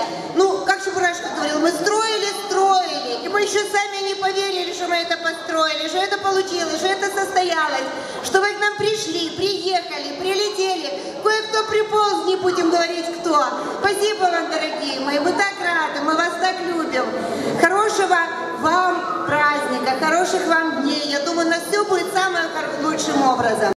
ну, как Чебурашка говорил, мы строили, и мы еще сами не поверили, что мы это построили, что это получилось, что это состоялось, что вы к нам пришли, приехали, прилетели, кое-кто приполз, не будем говорить кто. Спасибо вам, дорогие мои, мы так рады, мы вас так любим. Хорошего вам праздника, хороших вам дней. Я думаю, у нас все будет самым лучшим образом.